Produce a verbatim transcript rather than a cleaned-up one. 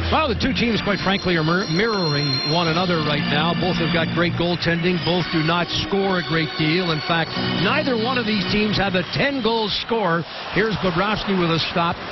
Well, the two teams, quite frankly, are mir mirroring one another right now. Both have got great goaltending. Both do not score a great deal. In fact, neither one of these teams have a ten-goal score. Here's Bobrovsky with a stop.